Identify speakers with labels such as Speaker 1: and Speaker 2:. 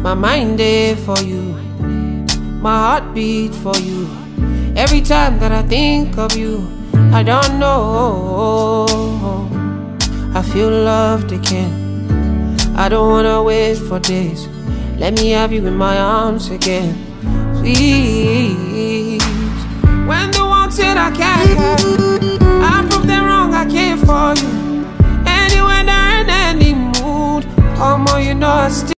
Speaker 1: My mind there for you, my heart beat for you. Every time that I think of you, I don't know, I feel loved again. I don't wanna wait for days. Let me have you in my arms again, please. When the world said I can't have you, I proved them wrong, I care for you. Anywhere, in any mood, you know I still